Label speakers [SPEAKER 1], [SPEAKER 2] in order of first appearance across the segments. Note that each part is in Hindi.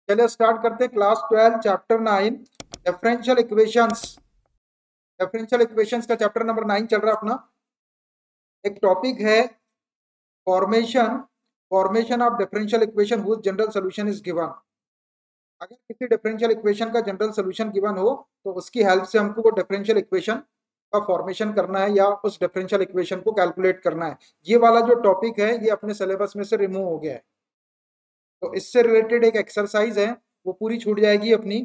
[SPEAKER 1] चलिए स्टार्ट करते हैं। Class 12 chapter 9 differential equations. Differential equations का चैप्टर नंबर 9 चल रहा है अपना। एक टॉपिक है formation formation of differential equation whose general solution is given. अगर किसी डिफरेंशियल इक्वेशन का जनरल सॉल्यूशन गिवन हो तो उसकी हेल्प से हमको वो डिफरेंशियल इक्वेशन का फॉर्मेशन करना है या उस डिफरेंशियल इक्वेशन को कैलकुलेट करना है। ये वाला जो टॉपिक है ये अपने सिलेबस में से रिमूव हो गया है, तो इससे रिलेटेड एक एक्सरसाइज है वो पूरी छूट जाएगी अपनी।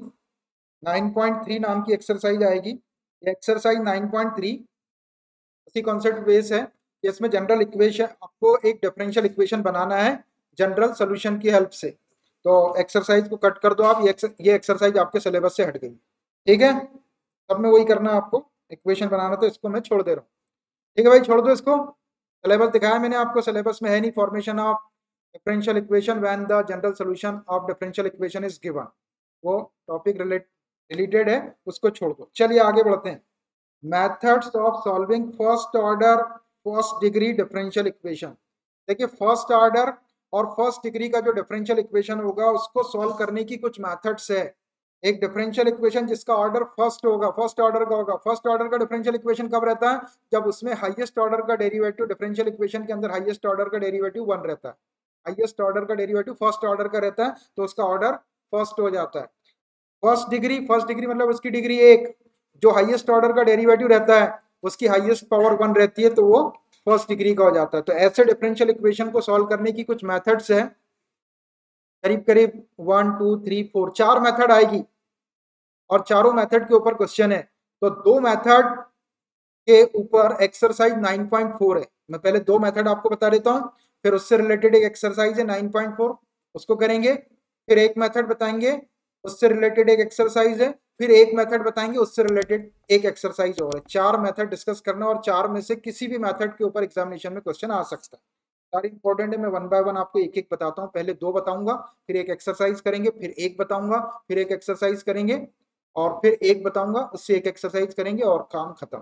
[SPEAKER 1] 9.3 नाम की एक्सरसाइज आएगी। ये एक्सरसाइज 9.3 उसी कॉन्सेप्ट बेस है कि इसमें जनरल इक्वेशन, आपको एक डिफरेंशियल इक्वेशन बनाना है जनरल सॉल्यूशन की हेल्प से। तो एक्सरसाइज को कट कर दो आप, ये एक्सरसाइज आपके सिलेबस से हट गई। ठीक है, सब में वही करना है आपको, इक्वेशन बनाना, तो इसको मैं छोड़ दे रहा हूँ। ठीक है भाई, छोड़ दो इसको। सिलेबस दिखाया मैंने आपको, सिलेबस में है नहीं formation of differential equation when the general solution of differential equation is given. वो टॉपिक रिलेटेड है, उसको छोड़ दो। चलिए आगे बढ़ते हैं। Methods of solving first order first degree differential equation. देखिए, फर्स्ट ऑर्डर और फर्स्ट डिग्री का जो डिफरेंशियल इक्वेशन होगा उसको सॉल्व करने की कुछ मेथड्स है। एक डिफरेंशियल इक्वेशन जिसका ऑर्डर फर्स्ट होगा, फर्स्ट ऑर्डर का होगा। फर्स्ट ऑर्डर का डिफरेंशियल इक्वेशन कब रहता है? जब उसमें हाईएस्ट ऑर्डर का डेरिवेटिव, डिफरेंशियल इक्वेशन के अंदर हाईएस्ट ऑर्डर का डेरिवेटिव 1 रहता है। हाईएस्ट ऑर्डर का डेरिवेटिव फर्स्ट ऑर्डर का रहता है तो उसका ऑर्डर फर्स्ट हो जाता है। फर्स्ट डिग्री मतलब उसकी डिग्री 1, जो हाईएस्ट ऑर्डर का डेरिवेटिव रहता है उसकी हाईएस्ट पावर 1 रहती है, तो वो फर्स्ट डिग्री का हो जाता है। तो ऐसे डिफरेंशियल इक्वेशन को सॉल्व करने की कुछ मेथड्स है, करीब करीब 1 2 3 4 4 मेथड आएगी और चारों मेथड के ऊपर क्वेश्चन है। तो दो मेथड के ऊपर एक्सरसाइज 9.4 है। मैं पहले दो मेथड आपको बता देता हूँ, फिर उससे रिलेटेड एक एक्सरसाइज है 9.4, उसको करेंगे। फिर एक मेथड बताएंगे, उससे रिलेटेड एक एक्सरसाइज है। फिर एक मेथड बताएंगे, उससे रिलेटेड एक एक्सरसाइज और है। 4 मेथड डिस्कस करना और 4 में से किसी भी मेथड के ऊपर एग्जामिनेशन में क्वेश्चन आ सकता है। सारे इंपॉर्टेंट है। मैं 1 बाय 1 आपको एक एक बताता हूँ। पहले 2 बताऊंगा, फिर एक एक्सरसाइज करेंगे, फिर एक बताऊंगा, फिर एक एक्सरसाइज करेंगे, और फिर एक बताऊंगा, उससे एक एक्सरसाइज करेंगे और काम खत्म।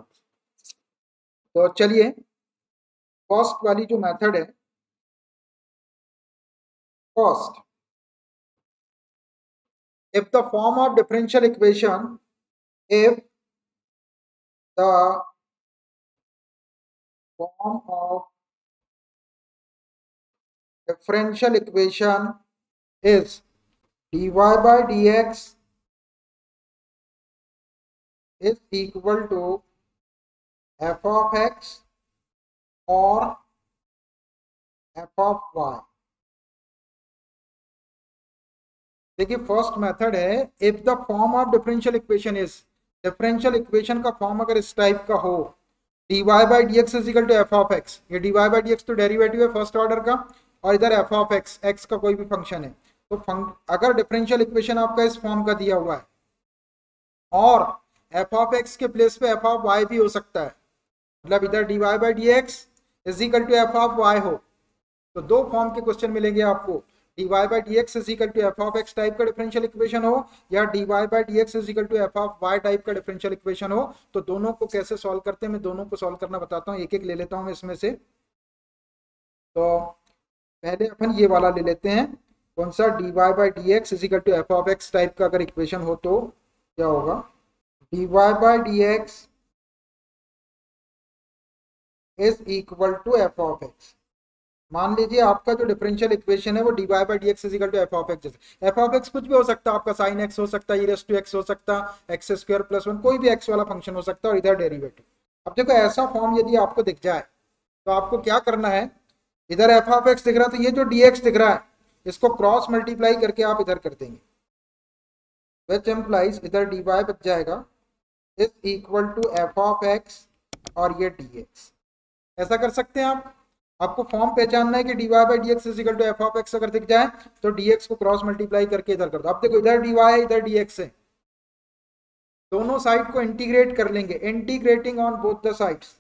[SPEAKER 1] तो चलिए, फर्स्ट वाली जो मेथड है, first, if the form of differential equation, if the form of differential equation is dy by dx is equal to f of x or f of y। देखिए, फर्स्ट मेथड है if the form of differential equation is, differential equation का फॉर्म अगर इस टाइप का हो, dy by D x is equal to F of X. ये dy बाई डी एक्स तो डेरिवेटिव है फर्स्ट ऑर्डर का, और इधर एफ ऑफ एक्स, एक्स का कोई भी फंक्शन है। तो अगर डिफरेंशियल इक्वेशन आपका इस फॉर्म का दिया हुआ है और एफ ऑफ एक्स के प्लेस पे एफ ऑफ वाई भी हो सकता है, मतलब इधर dy by D x is equal to F of Y हो, तो दो फॉर्म के क्वेश्चन मिलेंगे आपको। dy by D x is equal to F of X type का डिफरेंशियल इक्वेशन हो, या dy by D x is equal to F of Y type का डिफरेंशियल इक्वेशन हो। तो दोनों को कैसे सॉल्व करते हैं, मैं दोनों को सॉल्व करना बताता हूँ। एक एक ले लेता हूँ इसमें से। तो पहले अपन ये वाला ले लेते हैं, कौन सा? dy by D x is equal to F of X type का अगर इक्वेशन हो तो क्या होगा? dy by D x is equal to F of X. मान लीजिए आपका जो डिफरेंशियल इक्वेशन है वो dy by D x is equal to F of X. F of X कुछ भी हो सकता है, आपका साइन एक्स हो सकता है, e टू एक्स हो सकता है, एक्स स्क्वायर प्लस 1, कोई भी एक्स वाला फंक्शन हो सकता है, और इधर डेरिवेटिव। अब देखो, ऐसा फॉर्म यदि आपको दिख जाए तो आपको क्या करना है, इधर एफ ऑफ एक्स दिख रहा है तो ये जो डी एक्स दिख रहा है इसको क्रॉस मल्टीप्लाई करके आप इधर कर देंगे, विच एम्प्लाइज इधर dy बच जाएगा is equal to F of x और ये dx। ऐसा कर सकते हैं आप। आपको फॉर्म पहचानना है कि dy by D x is equal to F of x अगर दिख जाए तो dx को क्रॉस मल्टीप्लाई करके इधर कर दो। अब देखो, इधर dy है, इधर dx है, दोनों साइड को इंटीग्रेट कर लेंगे, integrating on both the sides,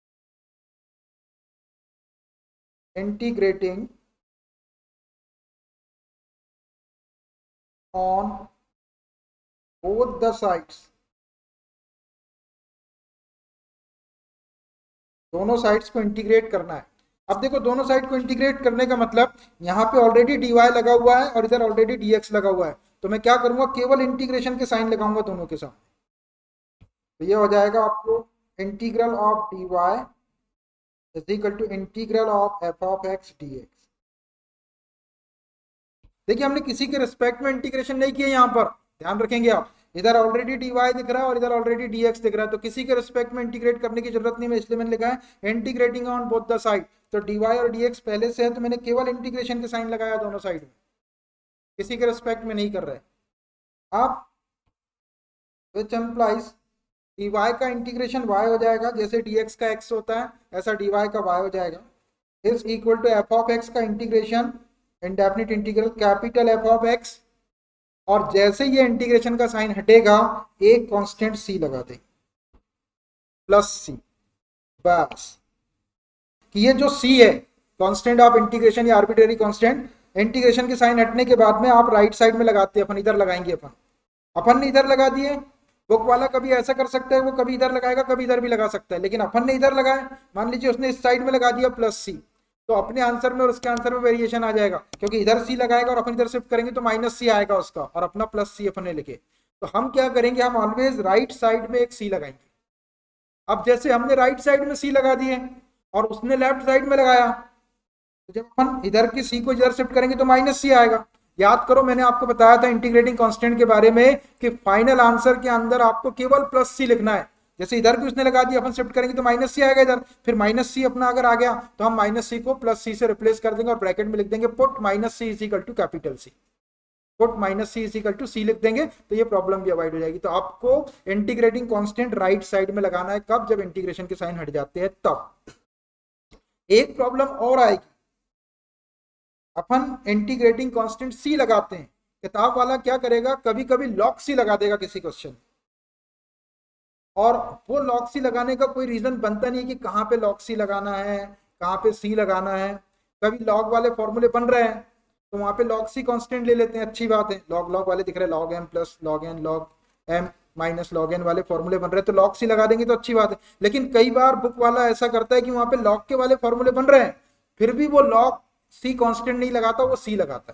[SPEAKER 1] integrating on both the sides, दोनों साइड्स को इंटीग्रेट करना है। अब देखो, दोनों साइड को इंटीग्रेट करने का मतलब यहाँ पे ऑलरेडी dy लगा हुआ है और इधर ऑलरेडी dx लगा हुआ है, तो मैं क्या करूंगा, केवल इंटीग्रेशन के साइन लगाऊंगा दोनों के साथ। तो ये हो जाएगा आपको integral of d y is equal to integral of f of x d x. देखिए हमने किसी के रिस्पेक्ट में इंटीग्रेशन नहीं किया, यहाँ पर ध्यान रखेंगे आप, इधर ऑलरेडी डी वाई दिख रहा है और इधर ऑलरेडी डी एक्स दिख रहा है, तो किसी के रिस्पेक्ट में इंटीग्रेट करने की जरूरत नहीं है, इसलिए मैंने लिखा है integrating on both the side. तो डी वाई और डी एक्स पहले से है, तो मैंने केवल इंटीग्रेशन के साइन लगाया दोनों साइड में, किसी के रिस्पेक्ट में नहीं कर रहे। अब विच एम्प्लाइज डी वाई का इंटीग्रेशन y हो जाएगा, जैसे dx का x होता है ऐसा dy का y हो जाएगा, is equal to F of x का integration indefinite integral capital F of x, और जैसे ये इंटीग्रेशन का साइन हटेगा एक कांस्टेंट c लगा दें प्लस c, बस कि ये जो c है कांस्टेंट ऑफ इंटीग्रेशन या आर्बिट्रेरी कांस्टेंट, इंटीग्रेशन के साइन हटने के बाद में आप राइट साइड में लगाते हैं, अपन इधर लगाएंगे, अपन ने इधर लगा दिए। बुक वाला कभी ऐसा कर सकता है, वो कभी इधर लगाएगा कभी इधर भी लगा सकता है, लेकिन अपन ने इधर लगाया, मान लीजिए उसने इस साइड में लगा दिया प्लस सी, तो अपने आंसर में और उसके आंसर में वेरिएशन आ जाएगा, क्योंकि इधर सी लगाएगा और अपन इधर शिफ्ट करेंगे तो माइनस सी आएगा उसका, और अपना प्लस सी अपन ने लिखे। तो हम क्या करेंगे, हम ऑलवेज राइट साइड में एक सी लगाएंगे। अब जैसे हमने राइट साइड में सी लगा दिए और उसने लेफ्ट साइड में लगाया, तो जब अपन इधर की सी को इधर शिफ्ट करेंगे तो माइनस सी आएगा। याद करो मैंने आपको बताया था इंटीग्रेटिंग कांस्टेंट के बारे में कि फाइनल आंसर के अंदर आपको केवल प्लस सी लिखना है। जैसे इधर भी उसने लगा दिया, अपन शिफ्ट करेंगे तो माइनस सी आएगा इधर, फिर माइनस सी अपना अगर आ गया तो हम माइनस सी को प्लस सी से रिप्लेस कर देंगे और ब्रैकेट में लिख देंगे put minus c is equal to capital C, put minus c is equal to c लिख देंगे, तो ये प्रॉब्लम भी अवॉइड हो जाएगी। तो आपको इंटीग्रेटिंग कांस्टेंट राइट साइड में लगाना है, कब, जब इंटीग्रेशन के साइन हट जाते हैं तब। एक प्रॉब्लम और आएगी, अपन इंटीग्रेटिंग कांस्टेंट सी लगाते हैं, किताब वाला क्या करेगा, कभी कभी लॉग सी लगा देगा किसी क्वेश्चन, और वो लॉग सी लगाने का कोई रीजन बनता नहीं कि कहाँ पे लॉग सी लगाना है, कहाँ पे सी लगाना है। कभी लॉग वाले फॉर्मूले बन रहे हैं तो वहां पे लॉग सी कांस्टेंट ले लेते हैं, अच्छी बात है, लॉग लॉग वाले दिख रहे हैं, log m plus log n log m minus log n वाले फॉर्मूले बन रहे हैं तो लॉग सी लगा देंगे तो अच्छी बात है। लेकिन कई बार बुक वाला ऐसा करता है कि वहां पे लॉग के वाले फॉर्मूले बन रहे हैं, फिर भी वो लॉग सी कांस्टेंट नहीं लगाता, वो सी लगाता है।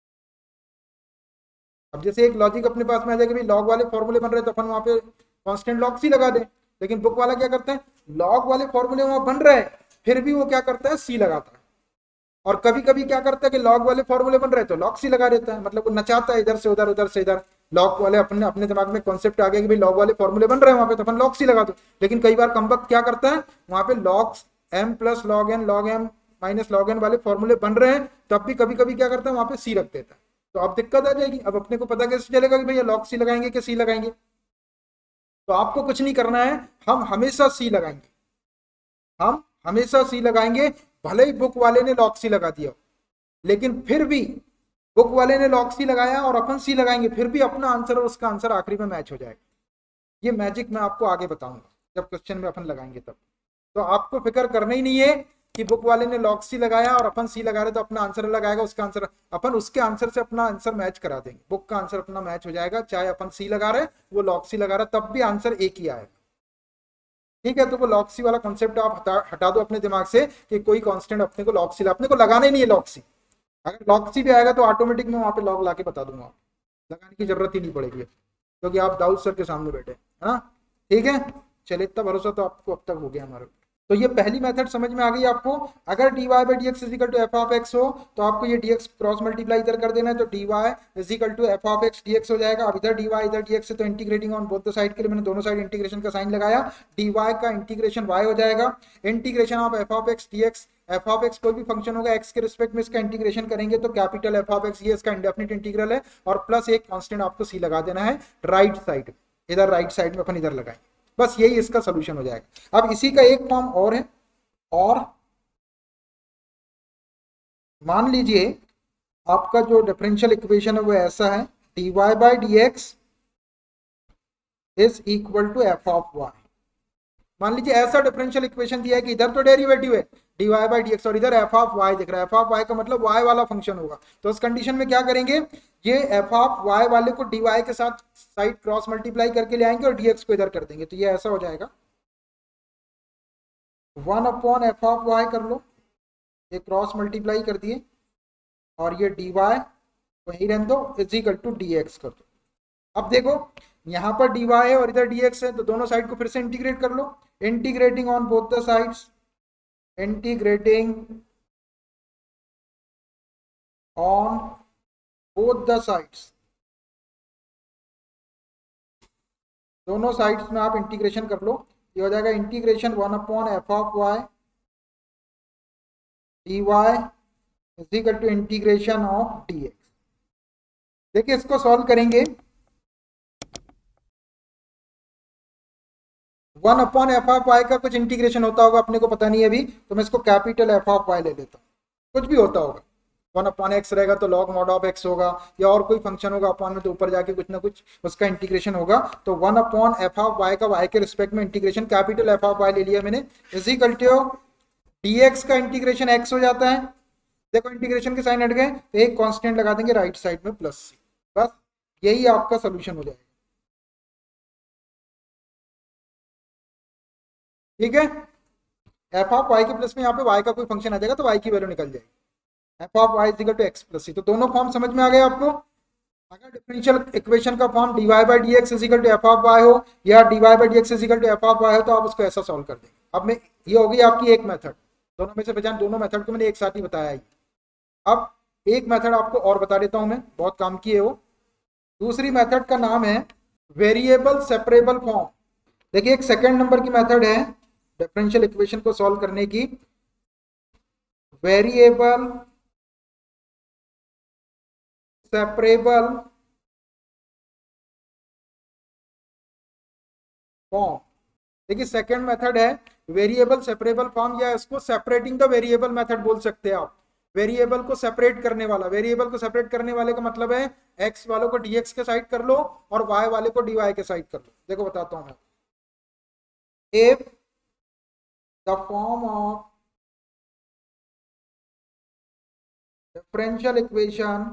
[SPEAKER 1] अब जैसे एक लॉजिक अपने पास में आ जाएगा, लॉग वाले फॉर्मूले बन रहे हैं तो अपन वहां पे कांस्टेंट लॉग सी लगा दे, लेकिन बुक वाला क्या करता है, लॉग वाले फॉर्मूले वहां बन रहे हैं फिर भी वो क्या करता है, सी लगाता है। और कभी कभी क्या करता है कि लॉग वाले फॉर्मूले बन रहे हैं तो लॉग सी लगा देता है, मतलब वो नचाता है इधर से उधर उधर से इधर। लॉग वाले अपने दिमाग में कॉन्सेप्ट आ गया कि भाई लॉग वाले फॉर्मूले बन रहे हैं वहां पे तो अपन लॉग सी लगा दो, लेकिन कई बार कमबख्त क्या करता है, वहां पे log m plus log m minus log n वाले फॉर्मूले बन रहे हैं तब भी कभी कभी क्या करता है, वहां पे सी रख देता है। तो अब दिक्कत आ जाएगी, अब अपने को पता कैसे चलेगा कि भैया लॉग सी लगाएंगे कि सी लगाएंगे। तो आपको कुछ नहीं करना है, हम हमेशा सी लगाएंगे, हम हमेशा सी लगाएंगे, भले ही बुक वाले ने लॉग सी लगा दिया, लेकिन फिर भी बुक वाले ने लॉग सी लगाया और अपन सी लगाएंगे, फिर भी अपना आंसर और उसका आंसर आखिरी में मैच हो जाएगा। ये मैजिक मैं आपको आगे बताऊंगा जब क्वेश्चन में अपन लगाएंगे तब। तो आपको फिक्र करना ही नहीं है कि बुक वाले ने लॉग सी लगाया और अपन सी लगा रहे तो अपना आंसर अलग आएगा, उसका आंसर अपन उसके आंसर से अपना आंसर मैच करा देंगे, बुक का आंसर अपना मैच हो जाएगा, चाहे अपन सी लगा रहे वो लॉग सी लगा रहा तब भी आंसर एक ही आएगा। ठीक है, तो वो लॉग सी वाला कॉन्सेप्ट आप हटा दो अपने दिमाग से कि कोई कांस्टेंट अपने को लॉग सी अपने को लगाना ही नहीं है लॉग सी। अगर लॉग सी भी आएगा तो ऑटोमेटिक मैं वहां पे लॉग लाके बता दूंगा, लगाने की जरूरत ही नहीं पड़ेगी क्योंकि आप दाऊद सर के सामने बैठे है ना। ठीक है, चलिए इतना भरोसा तो आपको अब तक हो गया हमारे। तो ये पहली मेथड समझ में आ गई आपको। अगर dy by D x is equal to F of x हो तो आपको ये dx क्रॉस मल्टीप्लाई इधर कर देना है, तो dy is equal to F of x dx हो जाएगा। अब इधर dy इधर dx है तो integrating on both the side के लिए मैंने दोनों साइड इंटीग्रेशन का साइन लगाया, dy का इंटीग्रेशन y हो जाएगा। Integration of f of x dx, f of x कोई भी फंक्शन होगा एक्स के रिस्पेक्ट में इसका इंटीग्रेशन करेंगे तो कैपिटल एफ ऑफ एक्स, ये इसका इंडेफिनिट इंटीग्रल है, और प्लस एक कांस्टेंट आपको सी लगा देना है राइट साइड, इधर राइट साइड में अपन इधर लगाएंगे, बस यही इसका सोल्यूशन हो जाएगा। अब इसी का एक फॉर्म और है, और मान लीजिए आपका जो डिफरेंशियल इक्वेशन है वो ऐसा है, dy by D x is equal to F of y. मान लीजिए ऐसा डिफरेंशियल इक्वेशन दिया है कि इधर तो डेरिवेटिव है dy बाई डी एक्स और इधर एफ ऑफ वाई दिख रहा है, एफ ऑफ वाई का मतलब y वाला फंक्शन होगा। तो उस कंडीशन में क्या करेंगे, ये एफ ऑफ वाई वाले को dy के साथ साइड क्रॉस मल्टीप्लाई करके ले आएंगे और dx को इधर कर देंगे, तो ये ऐसा हो जाएगा 1 अपॉन एफ ऑफ वाई कर लो, ये क्रॉस मल्टीप्लाई कर दिए और ये dy वही रहने दो, is equal to d x कर दो। अब देखो यहाँ पर डी वाई है और इधर डी एक्स है, तो दोनों साइड को फिर से इंटीग्रेट कर लो। Integrating on both the sides, integrating on both the sides, दोनों साइड्स में आप इंटीग्रेशन कर लो। ये हो जाएगा integration 1/f(y) dy is equal to integration of dx। देखिए इसको सॉल्व करेंगे, 1/f(y) का कुछ इंटीग्रेशन होता होगा, अपने को पता नहीं है अभी, तो मैं इसको कैपिटल f(y) ले लेता हूँ। कुछ भी होता होगा, 1/x रहेगा तो log mod ऑफ x होगा, या और कोई फंक्शन होगा अपॉन में, तो ऊपर जाके कुछ ना कुछ उसका इंटीग्रेशन होगा। तो 1/f(y) का y के रिस्पेक्ट में इंटीग्रेशन कैपिटल f(y) ले लिया मैंने, इज इक्वल टू dx का इंटीग्रेशन x हो जाता है। देखो इंटीग्रेशन के साइन हट गए तो एक कांस्टेंट लगा देंगे राइट साइड में प्लस सी, बस यही आपका सोल्यूशन हो जाएगा। ठीक है, f(y) के प्लस में यहाँ पे y का कोई फंक्शन आ जाएगा तो y की वैल्यू निकल जाएगी, f(y) is equal to x plus c. तो दोनों फॉर्म समझ में आ गए आपको। अगर डिफरेंशियल इक्वेशन का form dy by D x is equal to f(y) हो या dy by D x is equal to f(y) हो, तो आप उसको ऐसा सॉल्व कर देंगे। अब मैं, ये होगी आपकी एक मेथड, दोनों में से पहचान, दोनों मेथड को मैंने एक साथ ही बताया है। अब एक मेथड आपको और बता देता हूं मैं, बहुत काम की है वो। दूसरी मेथड का नाम है वेरिएबल सेपरेबल फॉर्म। देखिए एक सेकंड नंबर की मेथड है डिफरेंशियल इक्वेशन को सॉल्व करने की, वेरिएबल सेपरेबल फॉर्म। देखिए सेकंड मेथड है वेरिएबल सेपरेबल फॉर्म, या इसको सेपरेटिंग द वेरिएबल मेथड बोल सकते हैं आप। वेरिएबल को सेपरेट करने वाला, वेरिएबल को सेपरेट करने वाले का मतलब है x वालों को dx के साइड कर लो और y वाले को dy के साइड कर लो। देखो बताता हूं मैं, if the form of differential equation,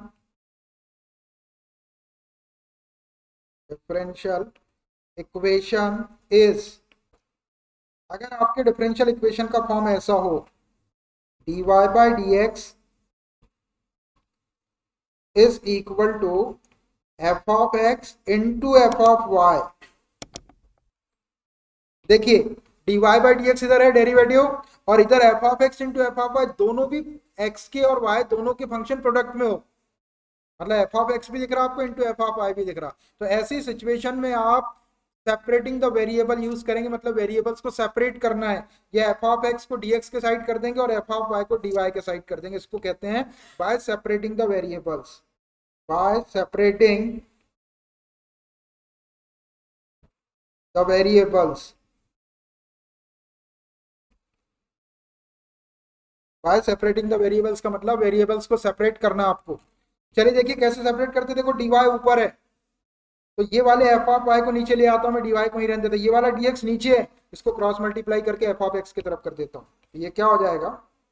[SPEAKER 1] differential equation is, अगर आपके डिफरेंशियल इक्वेशन का फॉर्म ऐसा हो dy by D x is equal to F of x into f of y. देखिए dy बाई डी एक्स इधर है डेरिवेटिव, और इधर f of x into f of y, दोनों भी x के और y दोनों के फंक्शन प्रोडक्ट में हो, मतलब एफ ऑफ एक्स भी दिख रहा आपको इंटू एफ ऑफ वाई भी दिख रहा। तो ऐसी सिचुएशन में आप सेपरेटिंग द वेरिएबल यूज करेंगे, मतलब वेरिएबल्स को सेपरेट करना है। ये एफ ऑफ एक्स को dx के साइड कर देंगे और एफ ऑफ वाई को dy के साइड कर देंगे। इसको कहते हैं by separating the variables, by separating the variables, by separating the variables का मतलब वेरिएबल्स को सेपरेट करना आपको। चलिए देखिए कैसे सेपरेट करते, देखो dy ऊपर है तो ये वाले एफ ऑफ वाई को नीचे ले आता हूं मैं, dy को ही रहने देता, ये वाला dx नीचे है, इसको क्रॉस मल्टीप्लाई करके एफ ऑफ एक्स की तरफ कर देता हूँ। तो ये क्या हो जाएगा,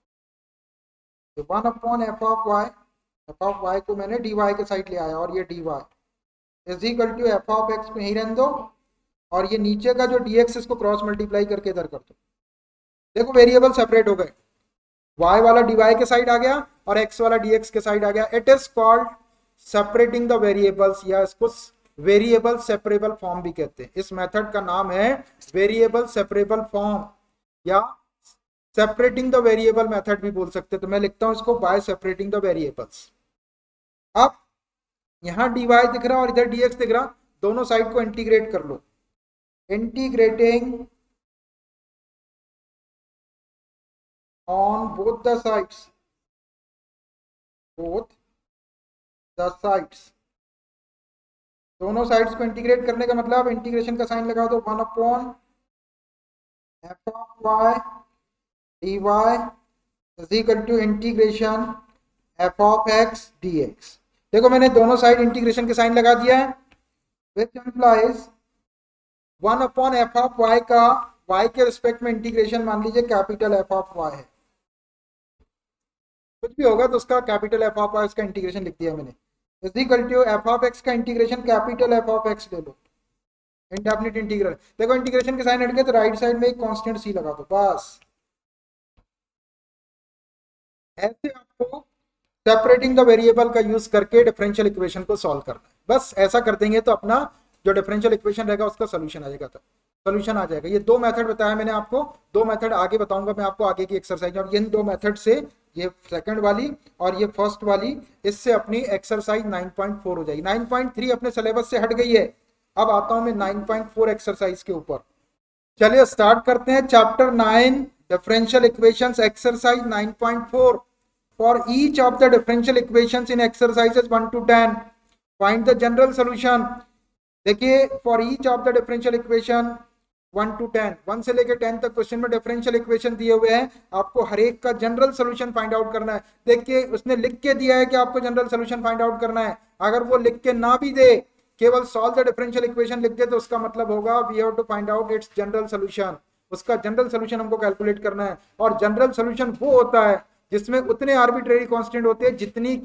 [SPEAKER 1] 1/f(y), एफ ऑफ वाई को मैंने dy के साइड ले आया और ये dy is equal to F of x में ही रहने दो, और ये नीचे का जो dx इसको क्रॉस मल्टीप्लाई करके इधर कर दो। देखो वेरिएबल सेपरेट हो गए, y वाला dy के साइड आ गया और x वाला dx के साइड आ गया। It is called separating the variables, या इसको वेरिएबल सेपरेबल फॉर्म भी कहते हैं। इस मेथड का नाम है वेरिएबल सेपरेबल फॉर्म, या सेपरेटिंग द वेरिएबल मेथड भी बोल सकते हैं। तो मैं लिखता हूं इसको बाय सेपरेटिंग द वेरिएबल्स। अब यहां dy दिख रहा और इधर dx दिख रहा, दोनों साइड को इंटीग्रेट कर लो, integrating on both the sides, both the sides, दोनों साइड्स को इंटीग्रेट करने का मतलब इंटीग्रेशन का साइन लगा दो, 1/f(y) dy is equal to integration f of x dx। देखो मैंने दोनों साइड इंटीग्रेशन के साइन लगा दिया है, विच इंप्लाइज 1/f(y) का y के रिस्पेक्ट में इंटीग्रेशन मान लीजिए कैपिटल f of y है, कुछ भी होगा तो उसका कैपिटल f ऑफ x का इंटीग्रेशन लिख दिया मैंने, is equal to f of x का integration capital f of x ले लो, इंडेफिनिट इंटीग्रल। देखो इंटीग्रेशन के साइन हट गए तो राइट साइड में एक कांस्टेंट c लगा दो, बस। ऐसे आपको सेपरेटिंग द वेरिएबल का यूज करके डिफरेंशियल इक्वेशन को सॉल्व करना है। बस ऐसा कर देंगे तो अपना जो डिफरेंशियल इक्वेशन रहेगा उसका सोल्यूशन आ जाएगा। तो सोल्यूशन आ जाएगा। ये दो मेथड बताया मैंने आपको, दो मेथड आगे बताऊंगा मैं आपको आगे की एक्सरसाइज। और इन दो मेथड से, ये सेकंड वाली और ये फर्स्ट वाली, इससे अपनी एक्सरसाइज 9.4 हो जाएगी। 9.3 अपने सिलेबस से हट गई है। अब आता हूं मैं 9.4 एक्सरसाइज के ऊपर। चलिए स्टार्ट करते हैं। Chapter 9 differential equations exercise 9.4। For each of the differential equations in exercises 1 to 10, find the general solution. देखिए, for each of the differential equation 1 to 10, 1 से लेकर 10 तक क्वेश्चन में डिफरेंशियल इक्वेशन दिए हुए हैं। आपको हर एक का जनरल सोल्यूशन फाइंड आउट करना है। देखिए, उसने लिख के दिया है कि आपको जनरल सोल्यूशन फाइंड आउट करना है। अगर वो लिख के ना भी दे, केवल सॉल्व द डिफरेंशियल इक्वेशन लिख दे, तो उसका मतलब होगा we have to find out its general solution. उसका जनरल सोल्यूशन हमको कैलकुलेट करना है। और जनरल सोल्यूशन वो होता है जिसमें उतने आर्बिट्रेरी कांस्टेंट होते हैं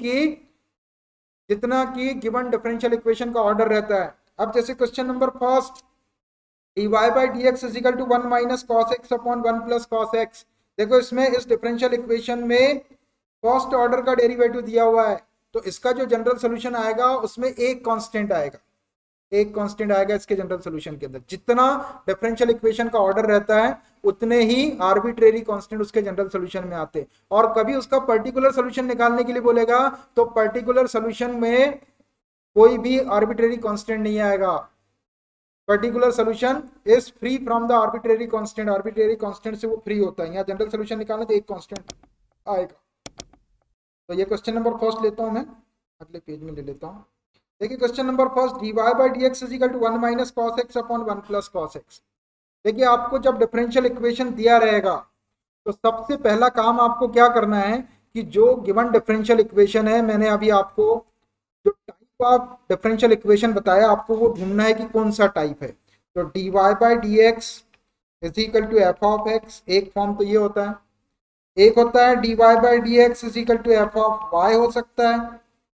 [SPEAKER 1] जितना की गिवन डिफरेंशियल इक्वेशन का ऑर्डर रहता है। अब जैसे question number first, dy by dx is equal to 1 minus cos x upon 1 plus cos x। देखो, इसमें इस डिफरेंशियल इक्वेशन में फर्स्ट ऑर्डर का डेरिवेटिव दिया हुआ है, तो इसका जो जनरल सोल्यूशन आएगा उसमें एक कांस्टेंट आएगा। एक कांस्टेंट आएगा इसके जनरल सोल्यूशन के अंदर। जितना डिफरेंशियल इक्वेशन का ऑर्डर रहता है उतने ही आर्बिट्रेरी कांस्टेंट उसके जनरल सोल्यूशन में आते हैं। और कभी उसका पर्टिकुलर सोल्यूशन निकालने के लिए बोलेगा तो पर्टिकुलर सोल्यूशन में कोई भी आर्बिट्रेरी कांस्टेंट नहीं आएगा। Particular solution is free from the arbitrary constant. Arbitrary constant से वो फ्री होता है। यहाँ जनरल सोल्यूशन निकालना तो एक कांस्टेंट आएगा। तो ये क्वेश्चन नंबर फर्स्ट लेता हूं मैं, अगले पेज में ले लेता हूं। देखिए question number first, dy by dx is equal to 1 minus cos x upon 1 plus cos x। देखिए, आपको जब डिफरेंशियल इक्वेशन दिया रहेगा तो सबसे पहला काम आपको क्या करना है कि जो गिवन डिफरेंशियल इक्वेशन है, मैंने अभी आपको जो टाइप ऑफ डिफरेंशियल इक्वेशन बताया, आपको वो ढूंढना है कि कौन सा टाइप है। तो dy by dx is equal to f of x, एक फॉर्म तो ये होता है। एक होता है dy by dx is equal to f of y हो सकता है।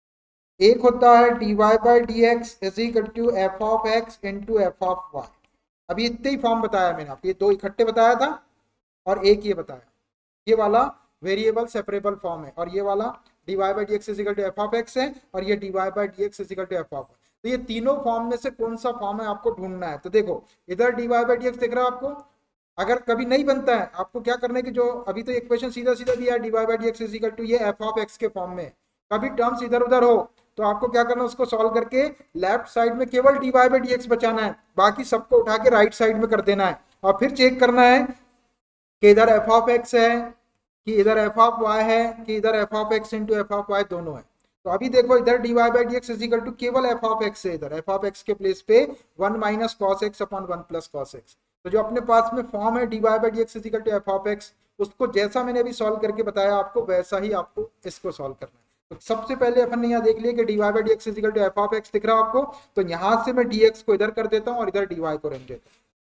[SPEAKER 1] एक होता है dy by dx is equal to f of x into f of y। अभी इतने ही फॉर्म बताया मैंने आपको, ये दो इकट्ठे बताया था और एक ये बताया। ये वाला वेरिएबल सेपरेबल फॉर्म है और ये वाला dy by dx is equal to f of x है और ये dy by dx is equal to f of y। तो ये तीनों फॉर्म में से कौन सा फॉर्म है आपको ढूंढना है। तो देखो, इधर dy by dx दिख रहा है आपको। अगर कभी नहीं बनता है, आपको क्या करना है कि जो अभी तो इक्वेशन सीधा सीधा दिया है dy by dx is equal to ये f of x के फॉर्म में, कभी टर्म्स इधर उधर हो तो आपको क्या करना है, उसको सॉल्व करके लेफ्ट साइड में केवल dy by dx बचाना है, बाकी सबको उठा के राइट साइड में कर देना है। और फिर चेक करना है कि इधर f of x है कि इधर f of y है कि इधर f of x into f of y दोनों है। तो अभी देखो, इधर dy by dx is equal to केवल f of x है, इधर f of x के प्लेस पे 1 minus cos x upon 1 plus cos x। तो जो अपने पास में फॉर्म है dy by dx is equal to f of x, उसको जैसा मैंने अभी सॉल्व करके बताया आपको, वैसा ही आपको इसको सॉल्व करना है। तो सबसे पहले अपन ने यहाँ देख लिया कि dy by dx is equal to f of x दिख रहा है आपको। तो यहाँ से मैं dx को इधर कर देता हूँ और इधर dy को रहने देता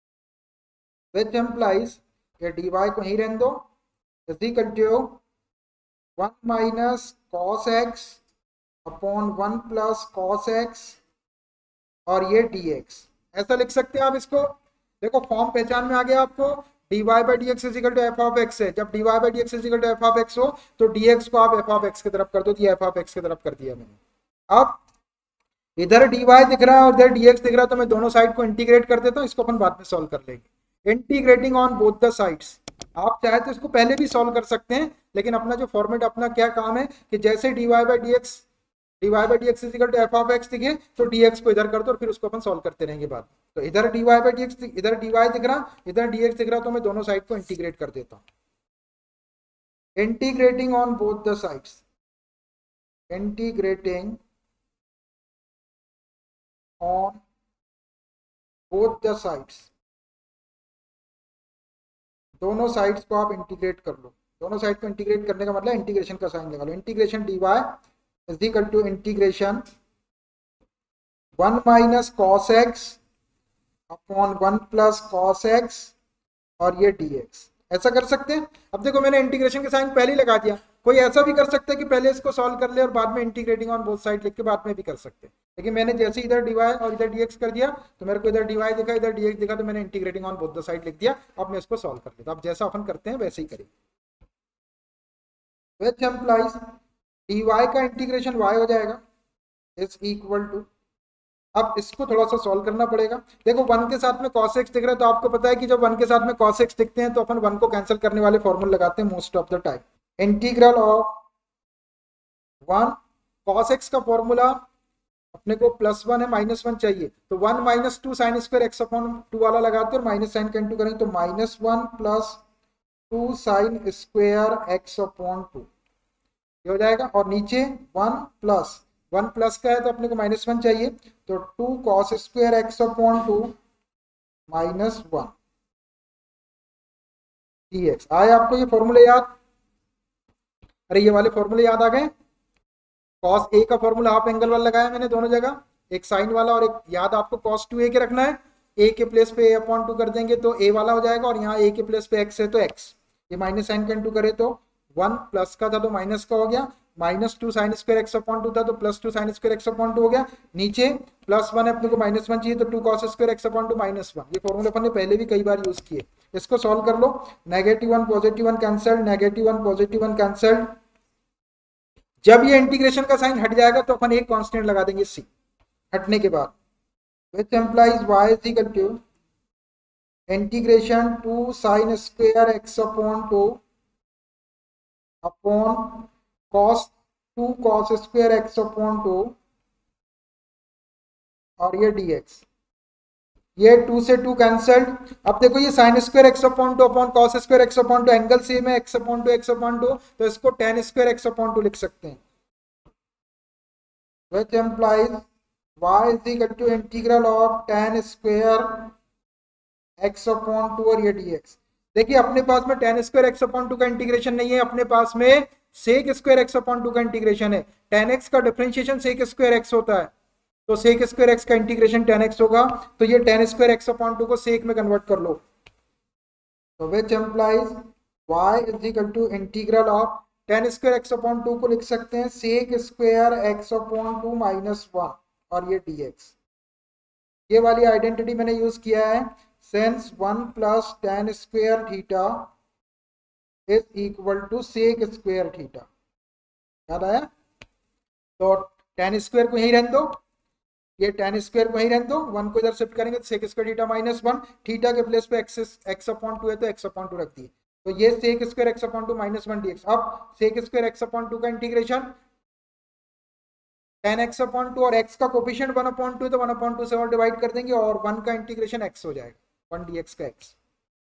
[SPEAKER 1] हूँ। Which implies ये dy को ही रहने दो is equal to 1 minus cos x upon 1 plus cos x और ये dx। ऐसा लिख सकते हैं आप इसको। देखो, फॉर्म पहचान में आ गया आपको। dy by dx is equal to f of x है। जब dy by dx is equal to f of x हो तो dx को आप f of x की तरफ कर दो। ये f of x की तरफ कर दिया मैंने। अब इधर dy दिख रहा है और इधर dx दिख रहा है, तो मैं दोनों साइड को इंटीग्रेट कर देता हूँ। इसको अपन बाद में सॉल्व कर लेंगे। Integrating on both the sides. आप चाहे तो इसको पहले भी सॉल्व कर सकते हैं, लेकिन अपना जो फॉर्मेट, अपना क्या काम है कि जैसे dy by dx is equal to f of x दिखे तो dx को इधर कर दो और फिर उसको अपन सॉल्व करते रहेंगे बाद में। तो इधर dy by dx, इधर dy दिख रहा, इधर dx दिख रहा, तो मैं दोनों साइड को इंटीग्रेट कर देता हूं। Integrating on both the sides, integrating on both the sides, दोनों साइड्स को आप इंटीग्रेट कर लो। दोनों साइड को इंटीग्रेट करने का मतलब इंटीग्रेशन का साइन लगा लो। Integration dy is equal to integration 1 minus cos x upon 1 plus cos x और ये dx। ऐसा कर सकते हैं। अब देखो, मैंने इंटीग्रेशन के साइन पहले ही लगा दिया। कोई ऐसा भी कर सकता है कि पहले इसको सॉल्व कर ले और बाद में इंटीग्रेटिंग ऑन बोथ साइड लिख के बाद में भी कर सकते हैं। लेकिन मैंने जैसे इधर dy और इधर dx कर दिया तो मेरे को इधर dy दिखा, इधर dx दिखा, तो मैंने integrating on both the side लिख दिया। अब मैं इसको सॉल्व कर लेता हूं। अब जैसा अपन करते हैं वैसे ही करेंगे। Which implies dy का इंटीग्रेशन y हो जाएगा इज इक्वल टू, अब इसको थोड़ा सा सॉल्व करना पड़ेगा। देखो 1 के साथ में cos x दिख रहा है तो आपको पता है कि जब 1 के साथ में cos x दिखते हैं तो अपन 1 को कैंसिल करने वाले फॉर्मूला लगाते हैं most of the time. Integral of 1 cos x का फॉर्मूला अपने को +1 है, -1 चाहिए तो 1 - 2 sin स्क्वायर x अपॉन 2 वाला लगाते हैं और माइनस साइन का इंटू करेंगे तो -1 + 2 sin स्क्वायर x अपॉन 2 ये हो जाएगा। और नीचे 1 प्लस का है तो अपने को -1 चाहिए तो 2 cos square x upon 2 -1 dx। आए आपको ये फॉर्मूले याद? अरे ये वाले फॉर्मूले याद आ गए? cos a का फॉर्मूला हाफ एंगल वाला लगाया मैंने दोनों जगह, एक साइन वाला और एक याद आपको cos 2a के रखना है। a के प्लेस पे a अपॉन 2 कर देंगे तो a वाला हो जाएगा और यहाँ a के प्लेस पे x है तो x, ये माइनस साइन का इंटू करे तो 1 प्लस का था तो माइनस का हो गया, -2 sin स्क्वायर x अपॉन 2 था तो +2 sin स्क्वायर x अपॉन 2 हो गया। नीचे +1 है अपने को -1 चाहिए तो 2 cos स्क्वायर x अपॉन 2 -1। ये फॉर्मूले अपन ने पहले भी कई बार यूज किए। इसको सॉल्व कर लो, -1 +1 कैंसल्ड, -1 +1 कैंसल्ड। जब ये इंटीग्रेशन का साइन हट जाएगा तो अपन एक कांस्टेंट लगा देंगे c हटने के बाद, which implies y is equal to integration 2 sin square x upon 2 upon cos 2 cos square x upon 2 और ये dx, ये 2 से 2 कैंसल्ड। अब देखो ये sin square x upon 2 upon cos square x upon 2 angle same है x अपॉन 2 x अपॉन 2 तो इसको tan स्क्वायर x अपॉन 2 लिख सकते हैं, which implies y is equal to integral of tan square x upon 2 और ये dx। देखिए अपने पास में tan स्क्वायर x अपॉन 2 का इंटीग्रेशन नहीं है, अपने पास में sec स्क्वायर x अपॉन 2 का इंटीग्रेशन है। tan x का डिफरेंशिएशन sec स्क्वायर x होता है तो sec स्क्वायर x का इंटीग्रेशन tan x होगा तो ये tan स्क्वायर x अपॉन 2 को sec में कन्वर्ट कर लो तो which implies y is equal to integral of tan square x upon 2 को लिख सकते हैं sec स्क्वायर x अपॉन 2 -1 और ये dx। ये वाली आइडेंटिटी मैंने यूज किया है, since 1 + tan square theta is equal to sec square theta. याद आया? तो tan स्क्वायर को यहीं रहने दो, ये tan स्क्वायर को यहीं रहने दो, 1 को इधर शिफ्ट करेंगे तो sec स्क्वायर थीटा -1, थीटा के प्लेस पे x अपॉन 2 है तो x अपॉन 2 रख दिए तो ये sec square x upon 2 -1 dx। अब sec स्क्वायर x अपॉन 2 का इंटीग्रेशन tan x अपॉन 2 और x का कोफिशिएंट 1 अपॉन 2 तो 1 अपॉन 2 से और डिवाइड कर देंगे और 1 का इंटीग्रेशन x हो जाएगा, 1 dx का x,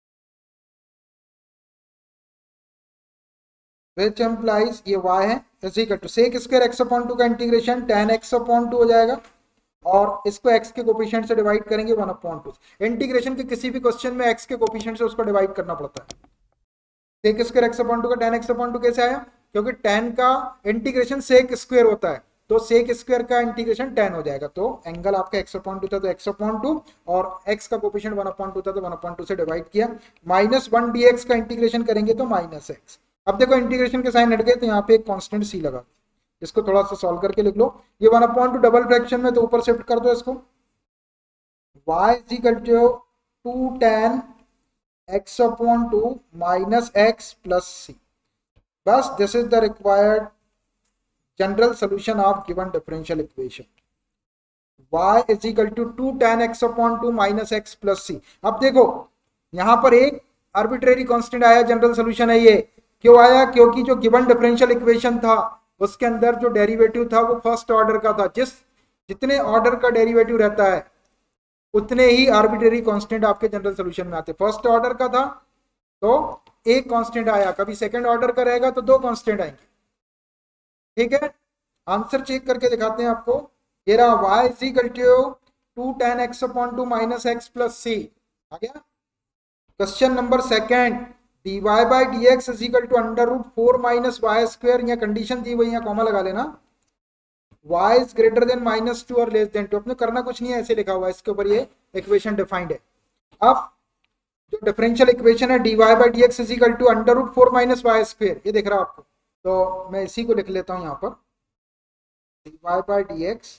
[SPEAKER 1] which implies ये y है is equal to sec square x upon 2 का इंटीग्रेशन tan x अपॉन 2 हो जाएगा और इसको x के कोफिशिएंट से डिवाइड करेंगे 1 अपॉन 2। इंटीग्रेशन के किसी भी क्वेश्चन में x के कोफिशिएंट से उसको डिवाइड करना पड़ता है। sec स्क्वायर x अपॉन 2 का tan x अपॉन 2 कैसे आया? क्योंकि tan का इंटीग्रेशन sec स्क्वायर होता है तो sec स्क्वायर का इंटीग्रेशन tan हो जाएगा तो एंगल आपका x अपॉन 2 था तो x अपॉन 2 और x का कोफिशिएंट 1 अपॉन 2 था तो 1 अपॉन 2 से डिवाइड किया, -1 dx का इंटीग्रेशन करेंगे तो -x। अब देखो इंटीग्रेशन के साइन हट गए तो यहाँ पे एक कांस्टेंट c लगा, इसको थोड़ा सा सॉल्व करके लिख लो। ये 1 अपॉन 2 डबल फ्रैक्शन में तो ऊपर शिफ्ट कर दो इसको, y is equal to 2 tan x upon 2 -x + c। बस this is the required general solution of given differential equation. y is equal to 2 tan x upon 2 -x + c। अब देखो यहाँ पर एक आर्बिट्रेरी कांस्टेंट आया, जनरल सोल्यूशन है ये। क्यों आया? क्योंकि जो गिवन डिफरेंशियल इक्वेशन था उसके अंदर जो डेरिवेटिव था वो फर्स्ट ऑर्डर का था, जितने ऑर्डर का डेरिवेटिव रहता है उतने ही आर्बिट्रेरी कांस्टेंट आपके जनरल सोल्यूशन में आते। फर्स्ट ऑर्डर का था तो एक कांस्टेंट आया, कभी सेकंड ऑर्डर का रहेगा तो 2 कांस्टेंट आएंगे। ठीक है, आंसर चेक करके दिखाते हैं आपको। ये रहा y is equal to 2 tan x upon 2 -x + c आ गया। Question number second, dy by dx is equal to √4 - y²। यहाँ कंडीशन दी हुई, यहाँ कॉमा लगा लेना, y इज ग्रेटर देन -2 और लेस देन 2। अपने करना कुछ नहीं है, ऐसे लिखा हुआ है, इसके ऊपर ये इक्वेशन डिफाइंड है। अब जो डिफरेंशियल इक्वेशन है dy by dx is equal to √4 - y², ये दिख रहा है आपको, तो मैं इसी को लिख लेता हूं यहाँ पर, dy by dx